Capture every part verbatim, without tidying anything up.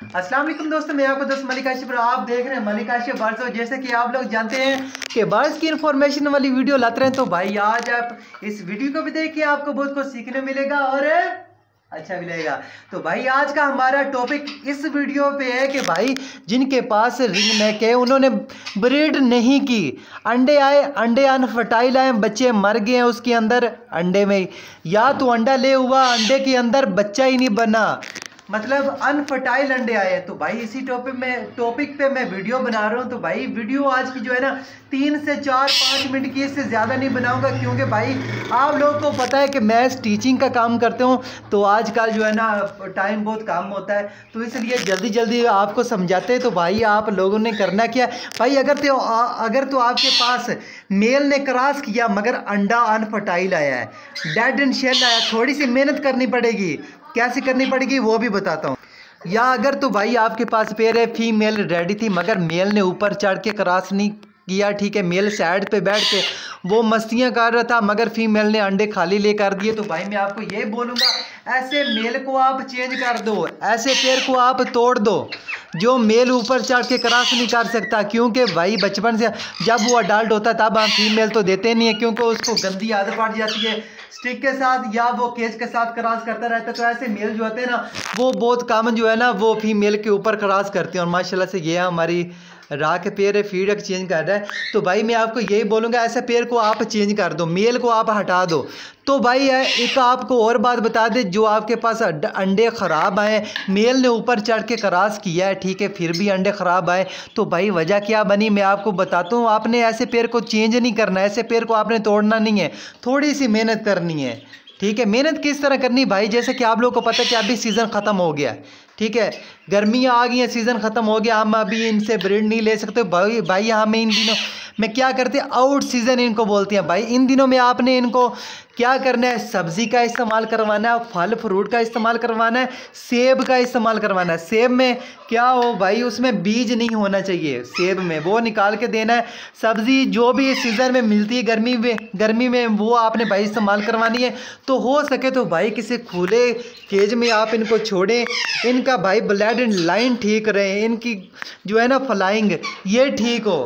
अस्सलाम वालेकुम दोस्तों, मैं आपको दोस्त मलिक आशिफ। आप देख रहे हैं मलिक आशिफ बर्ड्स। जैसे कि आप लोग जानते हैं कि बर्ड्स की इन्फॉर्मेशन वाली वीडियो लाते हैं, तो भाई आज आप इस वीडियो को भी देखिए, आपको बहुत कुछ सीखने मिलेगा और अच्छा मिलेगा। तो भाई आज का हमारा टॉपिक इस वीडियो पे है कि भाई जिनके पास रिंग नेक है, उन्होंने ब्रीड नहीं की, अंडे आए, अंडे अनफर्टाइल आए, बच्चे मर गए हैं उसके अंदर अंडे में, या तो अंडा ले हुआ अंडे के अंदर बच्चा ही नहीं बना, मतलब अनफर्टाइल अंडे आए हैं। तो भाई इसी टॉपिक में टॉपिक पे मैं वीडियो बना रहा हूँ। तो भाई वीडियो आज की जो है ना तीन से चार पाँच मिनट की, इससे ज़्यादा नहीं बनाऊंगा, क्योंकि भाई आप लोगों को पता है कि मैं टीचिंग का काम करता हूँ, तो आजकल जो है ना टाइम बहुत कम होता है, तो इसलिए जल्दी जल्दी आपको समझाते हैं। तो भाई आप लोगों ने करना क्या भाई, अगर तो अगर तो आपके पास मेल ने क्रॉस किया मगर अंडा अनफर्टाइल आया है, डेड एंड शेल आया, थोड़ी सी मेहनत करनी पड़ेगी। कैसे करनी पड़ेगी वो भी बताता हूँ। या अगर तो भाई आपके पास पेयर है, फीमेल रेडी थी मगर मेल ने ऊपर चढ़ के क्रॉस नहीं किया, ठीक है, मेल साइड पे बैठ के वो मस्तियां कर रहा था मगर फीमेल ने अंडे खाली ले कर दिए, तो भाई मैं आपको ये बोलूँगा, ऐसे मेल को आप चेंज कर दो, ऐसे पेयर को आप तोड़ दो जो मेल ऊपर चढ़ के क्रॉस नहीं कर सकता। क्योंकि भाई बचपन से जब वो अडल्ट होता है तब हम फीमेल तो देते नहीं है, क्योंकि उसको गंदी आदत पड़ जाती है स्टिक के साथ या वो केज के साथ क्रॉस करता रहता है। तो ऐसे मेल जो होते हैं ना वो बहुत कम जो है ना वो फीमेल के ऊपर क्रॉस करते हैं, और माशाल्लाह से ये हमारी राह के पेयर है, फीड चेंज कर रहा है। तो भाई मैं आपको यही बोलूँगा, ऐसे पेयर को आप चेंज कर दो, मेल को आप हटा दो। तो भाई एक आपको और बात बता दे, जो आपके पास अंडे ख़राब आए, मेल ने ऊपर चढ़ के क्रॉस किया है, ठीक है, फिर भी अंडे ख़राब आए, तो भाई वजह क्या बनी मैं आपको बताता हूँ। आपने ऐसे पेयर को चेंज नहीं करना, ऐसे पेयर को आपने तोड़ना नहीं है, थोड़ी सी मेहनत करनी है, ठीक है। मेहनत किस तरह करनी भाई, जैसे कि आप लोगों को पता है कि अभी सीज़न ख़त्म हो गया, ठीक है, गर्मियाँ आ गई हैं, सीज़न ख़त्म हो गया, हम अभी इनसे ब्रीड नहीं ले सकते भाई। भाई हमें इन दिनों में क्या करते हैं, आउट सीज़न इनको बोलते हैं। भाई इन दिनों में आपने इनको क्या करना है, सब्ज़ी का इस्तेमाल करवाना है, फल फ्रूट का इस्तेमाल करवाना है, सेब का इस्तेमाल करवाना है। सेब में क्या हो भाई, उसमें बीज नहीं होना चाहिए, सेब में वो निकाल के देना है। सब्ज़ी जो भी सीज़न में मिलती है गर्मी में गर्मी में वो आपने भाई इस्तेमाल करवानी है। तो हो सके तो भाई किसी खुले केज में आप इनको छोड़ें, इनका भाई ब्लड एंड लाइन ठीक रहे, इनकी जो है ना फ्लाइंग ये ठीक हो।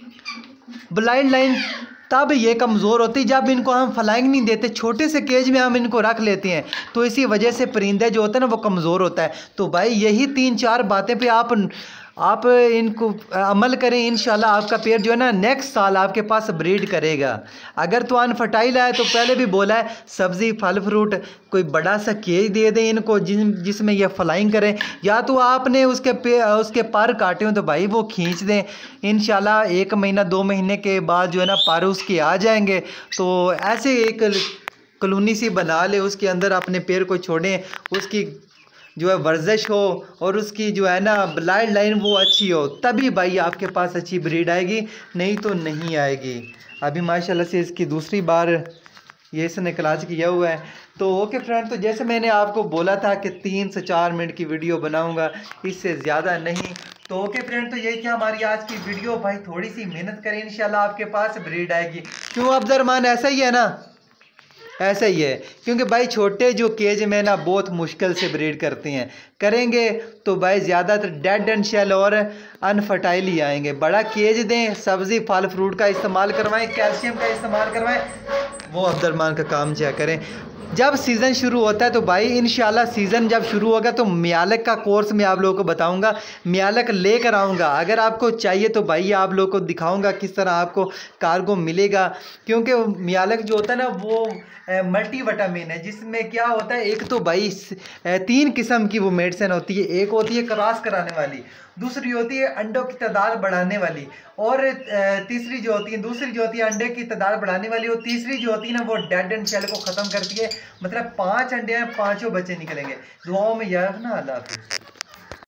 ब्लाइंड लाइन तब ये कमज़ोर होती जब इनको हम फ्लाइंग नहीं देते, छोटे से केज में हम इनको रख लेते हैं, तो इसी वजह से परिंदे जो होते हैं ना वो कमज़ोर होता है। तो भाई यही तीन चार बातें पे आप आप इनको अमल करें, इंशाल्लाह आपका पेयर जो है ना नेक्स्ट साल आपके पास ब्रीड करेगा। अगर तो अनफर्टाइल है तो पहले भी बोला है, सब्ज़ी फल फ्रूट कोई बड़ा सा केज दे दें इनको जिन जिसमें ये फ्लाइंग करें, या तो आपने उसके पे उसके पर काटे हो तो भाई वो खींच दें, इंशाल्लाह एक महीना दो महीने के बाद जो है ना पर उसके आ जाएंगे। तो ऐसे एक कॉलोनी सी बना ले, उसके अंदर अपने पेयर को छोड़ें, उसकी जो है वर्जिश हो और उसकी जो है ना ब्लड लाइन वो अच्छी हो, तभी भाई आपके पास अच्छी ब्रीड आएगी, नहीं तो नहीं आएगी। अभी माशाल्लाह से इसकी दूसरी बार ये इसने क्लास किया हुआ है। तो ओके फ्रेंड, तो जैसे मैंने आपको बोला था कि तीन से चार मिनट की वीडियो बनाऊंगा, इससे ज़्यादा नहीं। तो ओके फ्रेंड, तो यही थी हमारी आज की वीडियो। भाई थोड़ी सी मेहनत करें, इंशाल्लाह आपके पास ब्रीड आएगी। क्यों अब्दुर्रहमान, ऐसा ही है ना, ऐसा ही है, क्योंकि भाई छोटे जो केज में ना बहुत मुश्किल से ब्रीड करते हैं, करेंगे तो भाई ज़्यादातर डेड एंड शेल और अनफर्टाइल ही आएंगे। बड़ा केज दें, सब्ज़ी फल फ्रूट का इस्तेमाल करवाएं, कैल्शियम का इस्तेमाल करवाएं, वो अब्दुर्रहमान का काम क्या करें। जब सीज़न शुरू होता है तो भाई इंशाल्लाह सीज़न जब शुरू होगा तो मियालक का कोर्स मैं आप लोगों को बताऊंगा, मियालक लेकर आऊँगा। अगर आपको चाहिए तो भाई आप लोगों को दिखाऊंगा किस तरह आपको कार्गो मिलेगा, क्योंकि मियालक जो होता है ना वो मल्टी विटामिन है, जिसमें क्या होता है, एक तो भाई तीन किस्म की वो मेडिसिन होती है। एक होती है क्रॉस कराने वाली, दूसरी होती है अंडों की तादाद बढ़ाने वाली, और तीसरी जो होती है दूसरी जो होती है अंडे की तादाद बढ़ाने वाली, और तीसरी जो होती है ना वो डेड एंड शेल को ख़त्म करती है। मतलब पांच अंडे हैं, पांचों बच्चे निकलेंगे। दुआओं में याद रखना। अल्लाह हाफिज़।